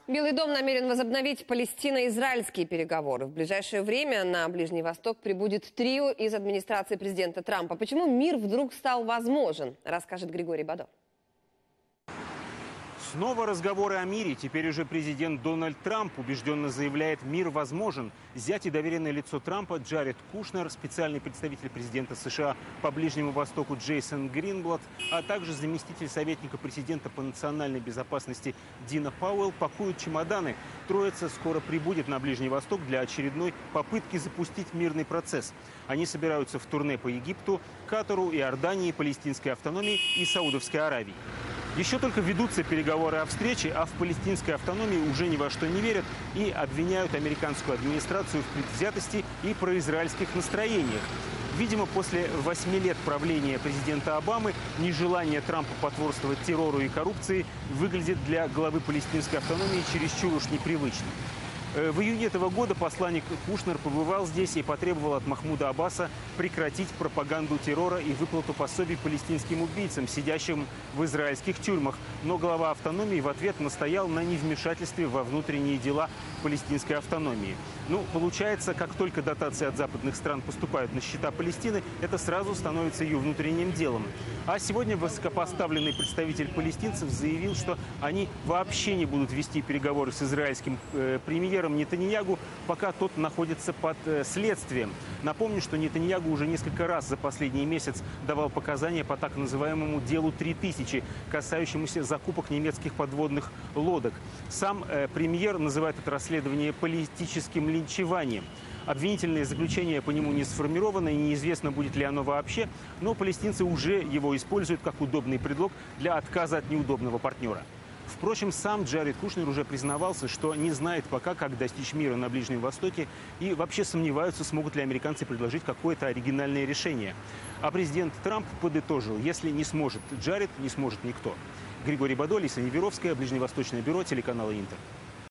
Белый дом намерен возобновить палестино-израильские переговоры. В ближайшее время на Ближний Восток прибудет трио из администрации президента Трампа. Почему мир вдруг стал возможен, расскажет Григорий Бадо. Снова разговоры о мире. Теперь уже президент Дональд Трамп убежденно заявляет: мир возможен. Зять и доверенное лицо Трампа Джаред Кушнер, специальный представитель президента США по Ближнему Востоку Джейсон Гринблат, а также заместитель советника президента по национальной безопасности Дина Пауэлл пакуют чемоданы. Троица скоро прибудет на Ближний Восток для очередной попытки запустить мирный процесс. Они собираются в турне по Египту, Катару, Иордании, Палестинской автономии и Саудовской Аравии. Еще только ведутся переговоры о встрече, а в палестинской автономии уже ни во что не верят и обвиняют американскую администрацию в предвзятости и произраильских настроениях. Видимо, после 8 лет правления президента Обамы нежелание Трампа потворствовать террору и коррупции выглядит для главы палестинской автономии чересчур уж непривычно. В июне этого года посланник Кушнер побывал здесь и потребовал от Махмуда Аббаса прекратить пропаганду террора и выплату пособий палестинским убийцам, сидящим в израильских тюрьмах. Но глава автономии в ответ настоял на невмешательстве во внутренние дела палестинской автономии. Получается, как только дотации от западных стран поступают на счета Палестины, это сразу становится ее внутренним делом. А сегодня высокопоставленный представитель палестинцев заявил, что они вообще не будут вести переговоры с израильским премьером Нетаньягу, пока тот находится под следствием. Напомню, что Нетаньягу уже несколько раз за последний месяц давал показания по так называемому делу 3000, касающемуся закупок немецких подводных лодок. Сам премьер называет это расследование политическим линчеванием. Обвинительное заключение по нему не сформировано и неизвестно, будет ли оно вообще, но палестинцы уже его используют как удобный предлог для отказа от неудобного партнера. Впрочем, сам Джаред Кушнер уже признавался, что не знает пока, как достичь мира на Ближнем Востоке, и вообще сомневаются, смогут ли американцы предложить какое-то оригинальное решение. А президент Трамп подытожил: если не сможет Джаред, не сможет никто. Григорий Бадо, Лиса Неверовская, Ближневосточное бюро, телеканал Интер.